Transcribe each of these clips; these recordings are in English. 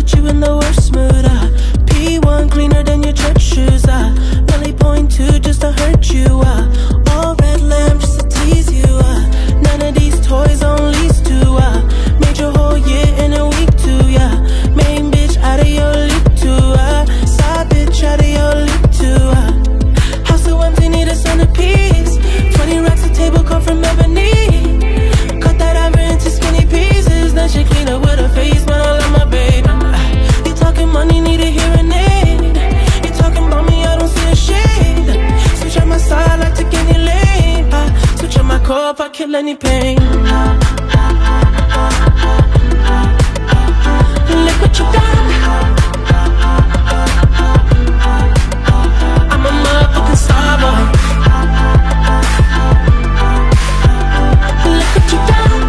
put you in the worst mood. P1 cleaner than your church shoes. Really point two just to hurt you. All red lamp just to tease you. None of these toys on lease too. Made your whole year in a week too. Yeah, main bitch out of your league too. Side bitch out of your league too. House so empty, need a centerpiece. 20 racks a table come from ebony. Cut that ivory into skinny pieces. Then she clean up with her face, but I love my baby. You talking money, need a hearing aid. You talking about me, I don't see a shade. Switch on my side, I take any lane. Switch on my core if I kill any pain. Look what you done. I'm a motherfucking starboy. Look what you done.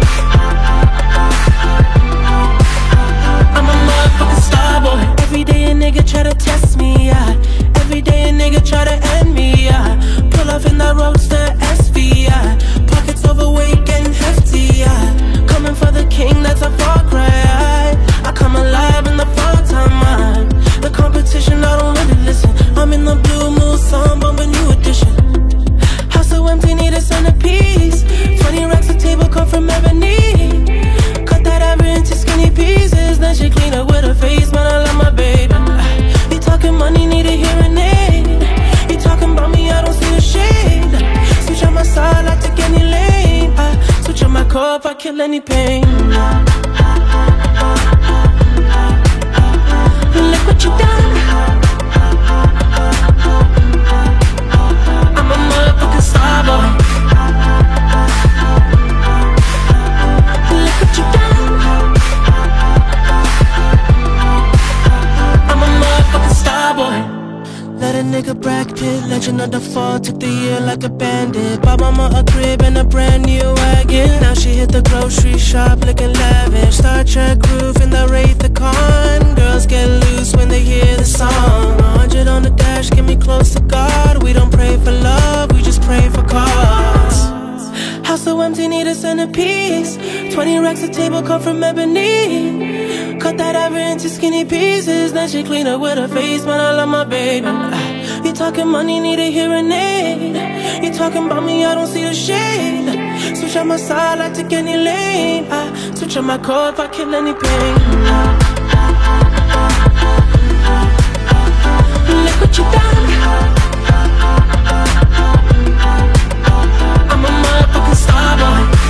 I'm a motherfucking starboy. Every day a nigga try to test me, yeah. Every day a nigga try to end me, yeah. Pull off in that roadster SV, yeah. Pockets overweight getting hefty, yeah. Coming for the king, that's a far cry. I come alive in the fall time. The competition, I don't really listen. I'm in the blue moon, song bumping new edition. House so empty, need a centerpiece. 20 racks a table come from ebony. Cut that ivory into skinny pieces. Then she clean up with her face, but I love my baby. You talking money, need a hearing aid. You talking about me, I don't see a shade. Switch on my side, I take any lane. Switch on my core if I kill any pain. Look what you done. I'm a motherfucking starboy. Look what you done. I'm a motherfucking starboy. Let a nigga Brad Pitt, legend of the fall. Took the year like a bandit. Bought mama a crib and a brand new wagon. Now she hit the grocery shop looking lavish. Star Trek roof in the Wraith the Con. Girls get loose when they hear the song. 100 on the dash, get me close to God. We don't pray for love, we just pray for cause. House so empty, need a centerpiece. 20 racks a table come from ebony. Cut that ivory into skinny pieces. Then she clean up with her face, but I love my baby. You talking money, need a hearing aid. You talking about me, I don't see a shade. Switch on my side, I take any lane. Switch on my core if I kill any pain. Look what you done. I'm a motherfucking starboy.